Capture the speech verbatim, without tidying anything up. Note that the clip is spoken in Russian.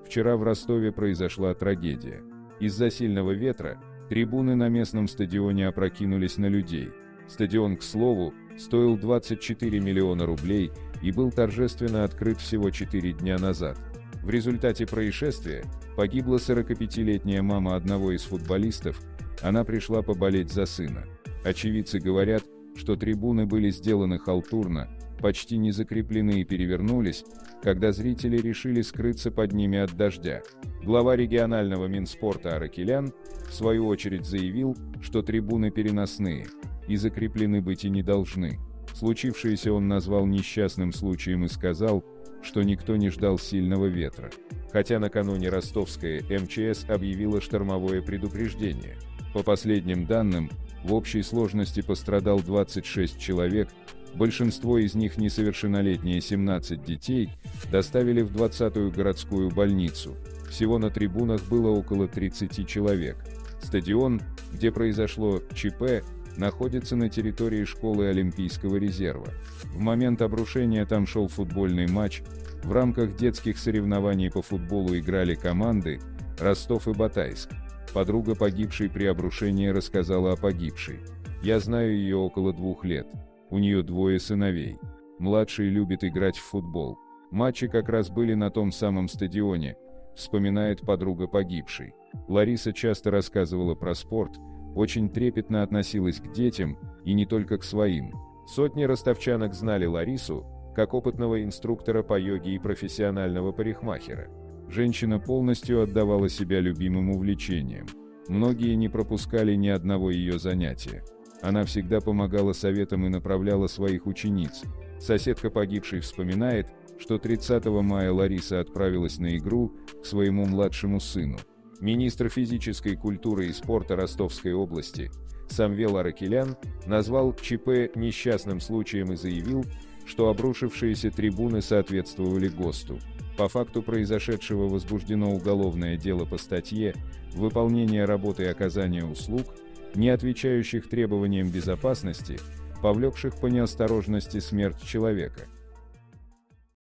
Вчера в Ростове произошла трагедия. Из-за сильного ветра трибуны на местном стадионе опрокинулись на людей. Стадион, к слову, стоил двадцать четыре миллиона рублей и был торжественно открыт всего четыре дня назад. В результате происшествия погибла сорокапятилетняя мама одного из футболистов, она пришла поболеть за сына. Очевидцы говорят, что трибуны были сделаны халтурно, почти не закреплены и перевернулись, когда зрители решили скрыться под ними от дождя. Глава регионального Минспорта Аракелян, в свою очередь, заявил, что трибуны переносные и закреплены быть и не должны. Случившееся он назвал несчастным случаем и сказал, что никто не ждал сильного ветра. Хотя накануне ростовская эм че эс объявила штормовое предупреждение. По последним данным, в общей сложности пострадал двадцать шесть человек, большинство из них несовершеннолетние семнадцать детей, доставили в двадцатую городскую больницу. Всего на трибунах было около тридцати человек. Стадион, где произошло ЧП, находится на территории школы Олимпийского резерва. В момент обрушения там шел футбольный матч, в рамках детских соревнований по футболу играли команды Ростов и Батайск. Подруга погибшей при обрушении рассказала о погибшей. «Я знаю ее около двух лет. У нее двое сыновей. Младший любит играть в футбол. Матчи как раз были на том самом стадионе», вспоминает подруга погибшей. Лариса часто рассказывала про спорт, очень трепетно относилась к детям, и не только к своим. Сотни ростовчанок знали Ларису, как опытного инструктора по йоге и профессионального парикмахера. Женщина полностью отдавала себя любимым увлечениям. Многие не пропускали ни одного ее занятия. Она всегда помогала советам и направляла своих учениц. Соседка погибшей вспоминает, что тридцатого мая Лариса отправилась на игру к своему младшему сыну. Министр физической культуры и спорта Ростовской области Самвел Аракелян назвал ЧП несчастным случаем и заявил, что обрушившиеся трибуны соответствовали ГОСТу. По факту произошедшего возбуждено уголовное дело по статье «Выполнение работы и оказание услуг, не отвечающих требованиям безопасности, повлекших по неосторожности смерть человека».